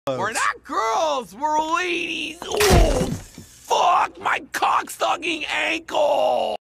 We're not girls, we're ladies. Oh, fuck my cocksucking ankle.